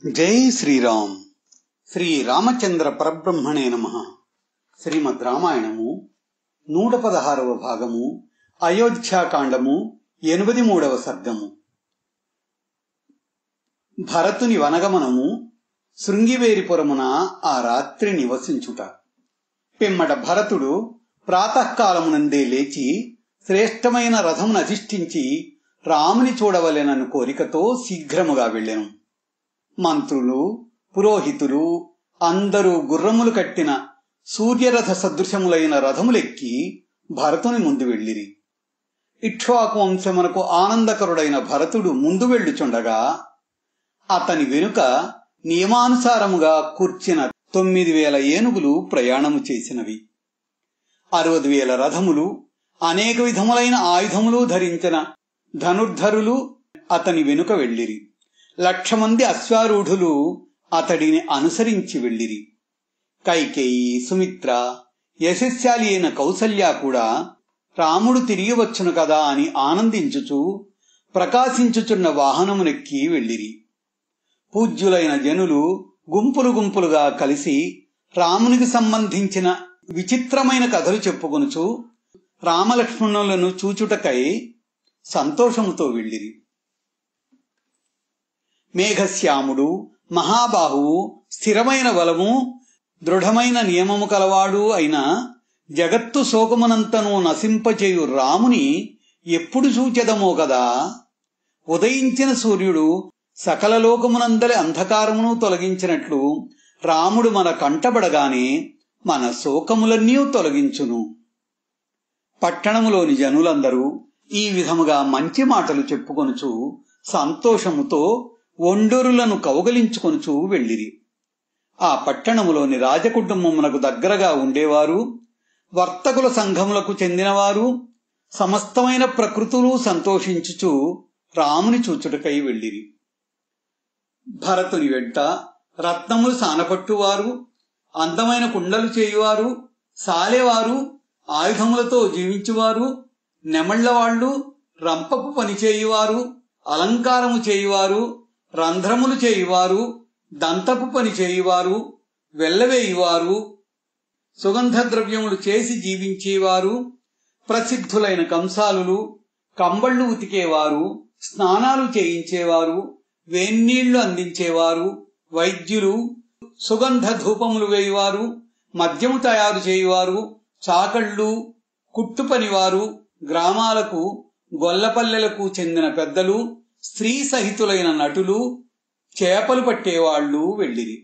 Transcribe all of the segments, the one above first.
జై శ్రీరామ్. శ్రీ రామచంద్ర పరబ్రహ్మణే నమః. శ్రీమద్ రామాయణము 116వ భాగము, అయోధ్యాకాండము 83వ సర్గము. భరతుని వనగమనము, శృంగివేరిపురమున ఆ రాత్రి నివసించుట. పిమ్మట భరతుడు ప్రాతకాలమునందే లేచి శ్రేష్టమైన రథమును అధిష్ఠించి రాముని చూడవలెనను కోరికతో శీఘ్రముగా వెళ్ళెను. మంత్రులు, పురోహితులు అందరూ గుర్రములు కట్టిన సూర్యరథ సదృశములైన రథములెక్కి భరతుని ముందు వెళ్ళిరి. ఇక్ష్వాకు వంశమునకు ఆనందకరుడైన భరతుడు ముందు వెళ్ళుచుండగా అతని వెనుక నియమానుసారముగా కూర్చిన 9,000 ఏనుగులు ప్రయాణము చేసినవి. 60,000 రథములు, అనేక విధములైన ఆయుధములు ధరించిన ధనుర్ధరులు అతని వెనుక వెళ్ళిరి. 1,00,000 మంది అశ్వారూఢులు అతడిని అనుసరించి వెళ్ళిరి. కైకేయి, సుమిత్ర, యశస్శాలి అయిన కౌసల్య కూడా రాముడు తిరిగి వచ్చును కదా అని ఆనందించుచు ప్రకాశించుచున్న వాహనమునెక్కి వెళ్ళిరి. పూజ్యులైన జనులు గుంపులు గుంపులుగా కలిసి రామునికి సంబంధించిన విచిత్రమైన కథలు చెప్పుకొనుచు రామలక్ష్మణులను చూచుటకై సంతోషముతో వెళ్ళిరి. మేఘశ్యాముడు, మహాబాహువు, స్థిరమైన బలము, దృఢమైన నియమము కలవాడు అయిన జగత్తు శోకమునంతను నశింపచేయు రాముని ఎప్పుడు చూచెదమో కదా. ఉదయించిన సూర్యుడు సకల లోకమునందరి అంధకారమును తొలగించినట్లు రాముడు మన కంటబడగానే మన శోకములన్నీ తొలగించును. పట్టణములోని జనులందరూ ఈ విధముగా మంచి మాటలు చెప్పుకొనుచు సంతోషముతో ఒండొరులను కౌగలించుకొనుచూ వెళ్ళిరి. ఆ పట్టణములోని రాజకుటుంబమునకు దగ్గరగా ఉండేవారు, వర్తకుల సంఘములకు చెందినవారు, సమస్తమైన ప్రకృతులు సంతోషించుచు రాముని చూచుటకై వెళ్ళిరి. భరతుని వెంట రత్నములు సానపట్టువారు, అందమైన కుండలు చేయువారు, సాలెవారు, ఆయుధములతో జీవించువారు, నెమళ్లవాళ్లు, రంపపు పని చేయువారు, అలంకారము చేయువారు, రంధ్రములు చేయువారు, దంతపు పని చేయువారు, వెల్లవేయువారు, సుగంధ ద్రవ్యములు చేసి జీవించేవారు, ప్రసిద్ధులైన కంసాలులు, కంబళ్లు ఉతికేవారు, స్నానాలు చేయించేవారు, వేన్నీళ్లు అందించేవారు, వైద్యులు, సుగంధ ధూపములు వేయువారు, మద్యము తయారు చేయువారు, చాకళ్లు, కుట్టుపనివారు, గ్రామాలకు గొల్లపల్లెలకు చెందిన పెద్దలు, స్త్రీ సహితులైన నటులు, చేపలు పట్టేవాళ్లు వెళ్ళిరి.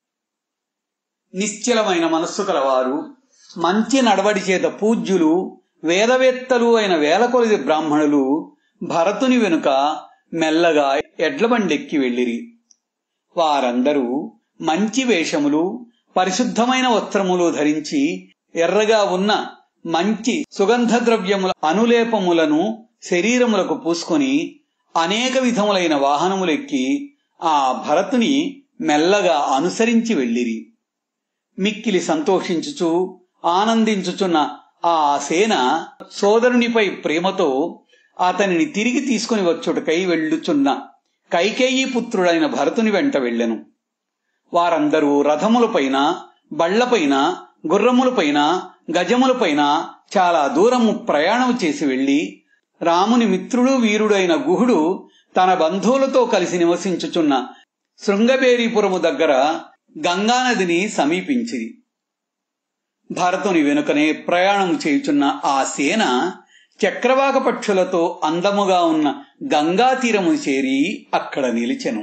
నిశ్చలమైన మనస్సు కలవారు, మంచి నడవడి చేత పూజ్యులు, వేదవేత్తలు అయిన వేలకొలది బ్రాహ్మణులు భరతుని వెనుక మెల్లగా ఎడ్లబండెక్కి వెళ్ళిరి. వారందరూ మంచి వేషములు, పరిశుద్ధమైన వస్త్రములు ధరించి ఎర్రగా ఉన్న మంచి సుగంధ ద్రవ్యముల అనులేపములను శరీరములకు పూసుకొని అనేక విధములైన వాహనములెక్కి ఆ భరతుని మెల్లగా అనుసరించి వెళ్ళిరి. మిక్కిలి సంతోషించుచు ఆనందించుచున్న ఆ సేన సోదరునిపై ప్రేమతో అతనిని తిరిగి తీసుకుని వచ్చుటకై వెళ్ళుచున్న కైకేయీ పుత్రుడైన భరతుని వెంట వెళ్ళెను. వారందరూ రథములపైన, బళ్లపైన, గుర్రములపైన, గజములపైన చాలా దూరము ప్రయాణం చేసి వెళ్లి రాముని మిత్రుడు వీరుడైన గుహుడు తన బంధువులతో కలిసి నివసించుచున్న శృంగబేరీపురము దగ్గర గంగానదిని సమీపించిరి. భరతుని వెనుకనే ప్రయాణం చేయుచున్న ఆ సేన చక్రవాక పక్షులతో అందముగా ఉన్న గంగా తీరము చేరి అక్కడ నిలిచెను.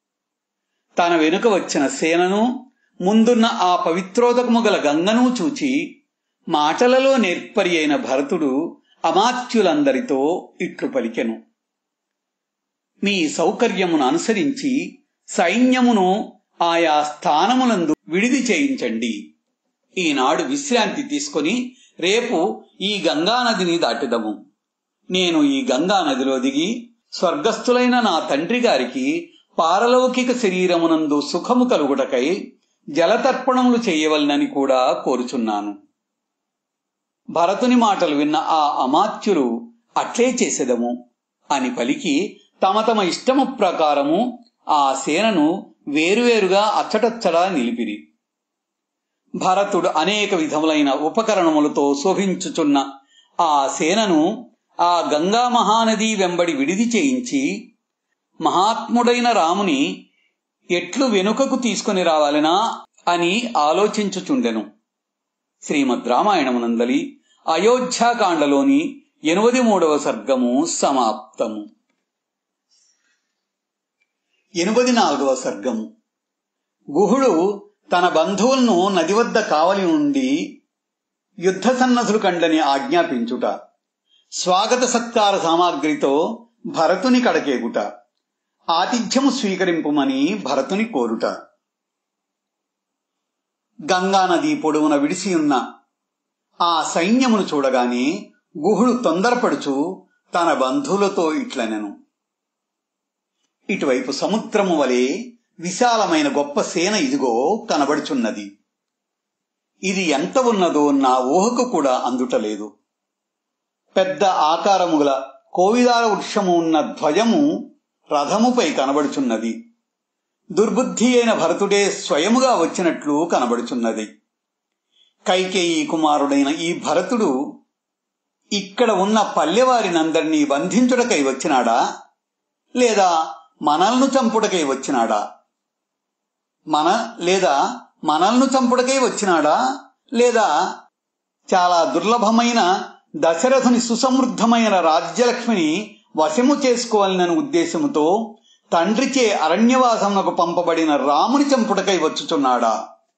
తన వెనుక వచ్చిన సేనను, ముందున్న ఆ పవిత్రోదకము గల గంగను చూచి మాటలలో నేర్పరి అయిన భరతుడు అమాత్యులందరితో ఇట్లు పలికెను. మీ సౌకర్యమును అనుసరించి సైన్యమును ఆయా స్థానములందు విడిది చేయించండి. ఈనాడు విశ్రాంతి తీసుకొని రేపు ఈ గంగానదిని దాటిదము. నేను ఈ గంగానదిలో దిగి స్వర్గస్థులైన నా తండ్రి గారికి పారలౌకిక శరీరమునందు సుఖము కలుగుటకై జలతర్పణములు చేయవలనని కూడా కోరుచున్నాను. భరతుని మాటలు విన్న ఆ అమాత్యులు అట్లే చేసెదము అని పలికి తమ తమ ఇష్టము ప్రకారము ఆ సేనను వేరువేరుగా అచ్చటచ్చడా నిలిపిరి. భరతుడు అనేక విధములైన ఉపకరణములతో శోభించుచున్న ఆ సేనను ఆ గంగా మహానది వెంబడి విడిది చేయించి మహాత్ముడైన రాముని ఎట్లు వెనుకకు తీసుకుని రావాలనా అని ఆలోచించుచుండెను. శ్రీమద్ రామాయణమునందలి అయోధ్యాకాండలోని 83వ సర్గము సమాప్తము. 84వ సర్గము. గుహుడు తన బంధువులను నది వద్ద కావలి ఉండి యుద్ధ సన్నద్ధులు కండని ఆజ్ఞాపించుట, స్వాగత సత్కార సామాగ్రితో భరతుని కడకేగుట, ఆతిథ్యము స్వీకరింపుమని భరతుని కోరుట. గంగానది పొడవున విడిసియున్న ఆ సైన్యమును చూడగానే గుహుడు తొందరపడుచు తన బంధువులతో ఇట్లనెను. ఇటువైపు సముద్రము వలె విశాలమైన గొప్ప సేన ఇదిగో కనబడుచున్నది. ఇది ఎంత ఉన్నదో నా ఊహకు కూడా అందుటలేదు. పెద్ద ఆకారము గల కోవిదార వృక్షము ఉన్న ధ్వజము రథముపై కనబడుచున్నది. దుర్బుద్ధి అయిన భరతుడే స్వయముగా వచ్చినట్లు కనబడుచున్నది. కైకేయి కుమారుడైన ఈ భరతుడు ఇక్కడ ఉన్న పల్లెవారినందరినీ బంధించుటకై వచ్చినాడా, లేదా మనల్ని చంపుటకై వచ్చినాడా? మనల్ని చంపుటకై వచ్చినాడా, లేదా చాలా దుర్లభమైన దశరథుని సుసమృద్ధమైన రాజ్యలక్ష్మిని వశము చేసుకోవాలనే ఉద్దేశముతో తండ్రిచే అరణ్యవాసమునకు పంపబడిన రాముని చంపుటకై వచ్చుచున్నాడా?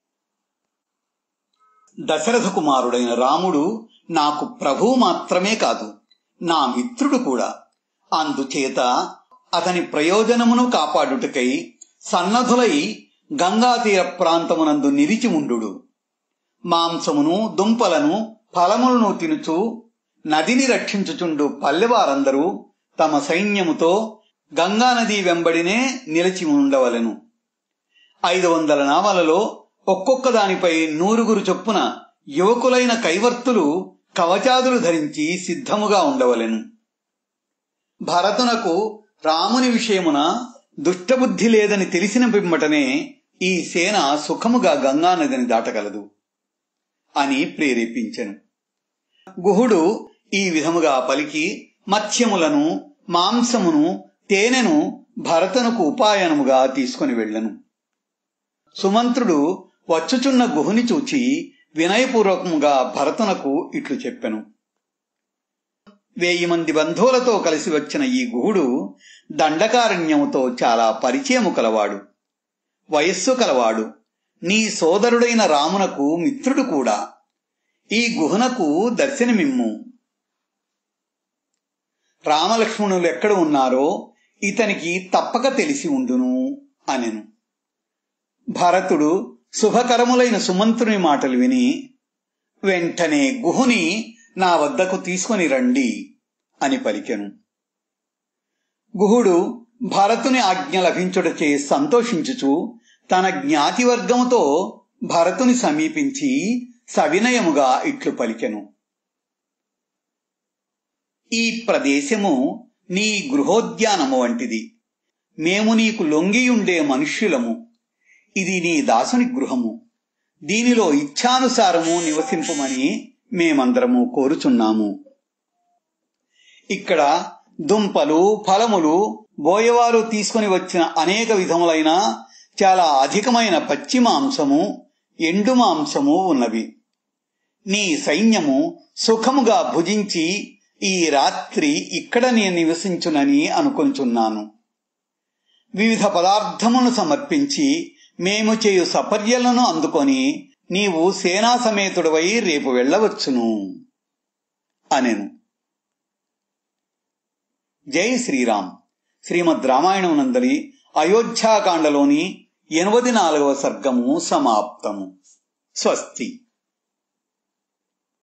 దశరథ కుమారుడైన రాముడు నాకు ప్రభువు మాత్రమే కాదు, నా మిత్రుడు కూడా. అందుచేత అతని ప్రయోజనమును కాపాడుటకై సన్నద్ధులై గంగాతీర ప్రాంతమునందు నిలిచి ఉండు. మాంసమును దుంపలను ఫలములను తినుచు నదిని రక్షించుచుండు పల్లెవారందరూ తమ సైన్యముతో గంగానది వెంబడినే నిలిచి ఉండవలెను. 500 నావలలో ఒక్కొక్క దానిపై 100 చొప్పున యువకులైన కైవర్తులు కవచాదులు ధరించి సిద్ధముగా ఉండవలెను. భరతునకు రాముని విషయమున దుష్టబుద్ధి లేదని తెలిసిన పిమ్మటనే ఈ సేన సుఖముగా గంగానదిని దాటగలదు అని ప్రేరేపించెను. గుహుడు ఈ విధముగా పలికి మత్స్యములను, మాంసమును, తేనెను భరతునకు ఉపాయనముగా తీసుకుని వెళ్ళెను. సుమంత్రుడు వచ్చుచున్న గుహుని చూచి వినయపూర్వకముగా భరతునకు ఇట్లు చెప్పెను. 1000 మంది బంధువులతో కలిసి వచ్చిన ఈ గుహుడు దండకారణ్యముతో చాలా పరిచయము కలవాడు, వయస్సు కలవాడు, నీ సోదరుడైన రామునకు మిత్రుడు కూడా. ఈ గుహునకు దర్శనమిమ్ము. రామలక్ష్మణులు ఎక్కడ ఉన్నారో ఇతనికి తప్పక తెలిసి ఉండును అనెను. భరతుడు శుభకరములైన సుమంత్రుని మాటలు విని వెంటనే గుహుని నా వద్దకు తీసుకుని రండి అని పలికెను. గుహుడు భరతుని ఆజ్ఞ లభించుటచే సంతోషించుచు తన జ్ఞాతివర్గముతో భరతుని సమీపించి సవినయముగా ఇట్లు పలికెను. ఈ ప్రదేశము నీ గృహోద్యానము వంటిది. మేము నీకు లొంగియుండే మనుష్యులము. ఇది నీ దాసుని గృహము. దీనిలో ఇచ్ఛానుసారము నివసింపమని మేమందరము కోరుచున్నాము. ఇక్కడ దుంపలు, ఫలములు, బోయవారు తీసుకుని వచ్చిన అనేక విధములైన చాలా అధికమైన పచ్చి మాంసము, ఎండు మాంసము ఉన్నవి. నీ సైన్యము సుఖముగా భుజించి ఈ రాత్రి ఇక్కడ నేను నివసించునని అనుకొంచున్నాను. వివిధ పదార్థములను సమర్పించి మేము చేయు సపర్యలను అందుకొని నీవు సేనా సమేతుడవై రేపు వెళ్ళవచ్చును అనెను. జై శ్రీరామ్. శ్రీమద్ రామాయణం నందలి అయోధ్యాకాండలోని 84వ సర్గము సమాప్తము. స్వస్తి.